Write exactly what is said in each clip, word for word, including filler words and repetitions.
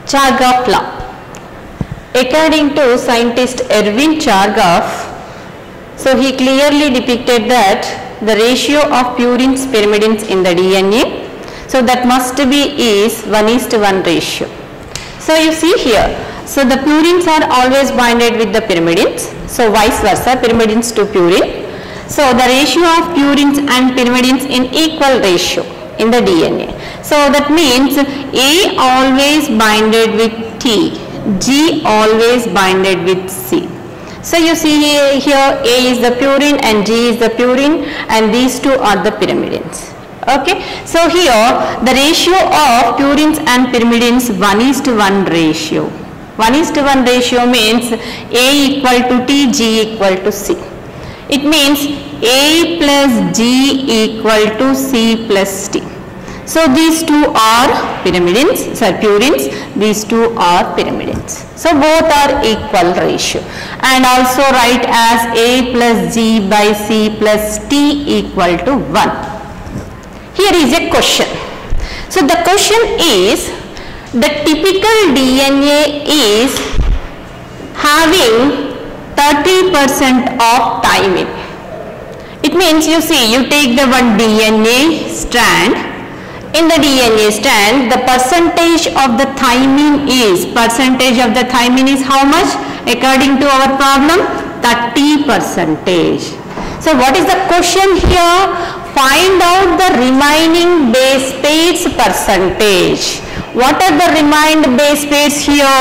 CHARGAFFS law. According to scientist Erwin CHARGAFFS, so he clearly depicted that the ratio of purines pyrimidines in the D N A, so that must be is one is to one ratio. So you see here, so the purines are always binded with the pyrimidines, so vice versa, pyrimidines to purine. So the ratio of purines and pyrimidines in equal ratio in the D N A. So that means A always binded with T, G always binded with C. So you see here, here A is the purine and G is the purine, and these two are the pyrimidines. Okay, so here the ratio of purines and pyrimidines one is to one ratio. one is to one ratio means A equal to T, G equal to C. It means A plus G equal to C plus T. So these two are pyrimidines, sorry purines, these two are pyrimidines. So both are equal ratio, and also write as A plus G by C plus T equal to one. Here is a question. So the question is, the typical D N A is having thirty percent of thymine. It means you see, you take the one D N A strand. In the D N A strand, the percentage of the thymine is, percentage of the thymine is how much? According to our problem, thirty percentage. So what is the question here? Find out the remaining base pairs percentage. What are the remaining base pairs here?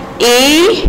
A,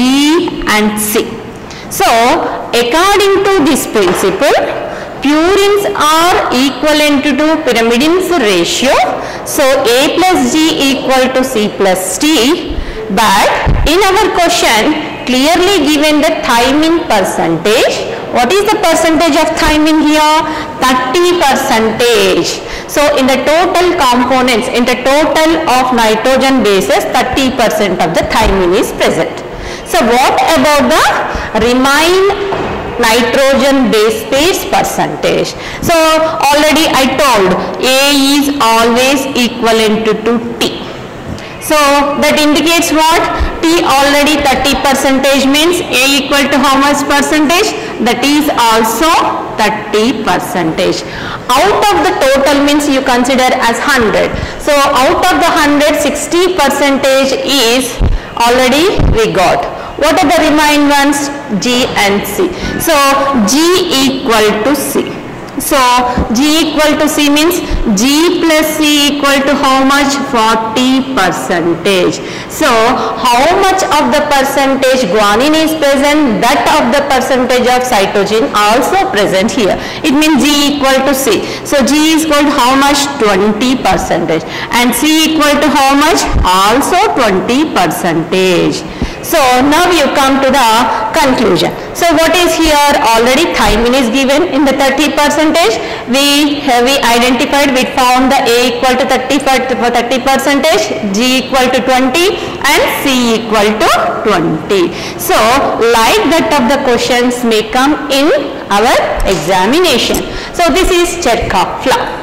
G and C. So according to this principle, purines are equivalent to pyrimidines ratio. So A plus G equal to C plus T. But in our question clearly given the thymine percentage. What is the percentage of thymine here? thirty percentage. So in the total components, in the total of nitrogen bases, thirty percent of the thymine is present. So what about the remaining nitrogen base pairs percentage? So already I told A is always equivalent to, to T. So that indicates what? T already thirty percentage means A equal to how much percentage? That is also thirty percentage. Out of the total means you consider as one hundred. So out of the one hundred, sixty percentage is already we got. What are the remaining ones? G and C. So G equal to C. So G equal to C means G plus C equal to how much? forty percentage. So how much of the percentage guanine is present? That of the percentage of cytosine also present here. It means G equal to C. So G is equal to how much? twenty percentage. And C equal to how much? Also twenty percentage. So now you come to the conclusion. So what is here? Already thymine is given in the thirty percentage. We have we identified, we found the A equal to thirty percentage, G equal to twenty and C equal to twenty. So like that of the questions may come in our examination. So this is CHARGAFFS law.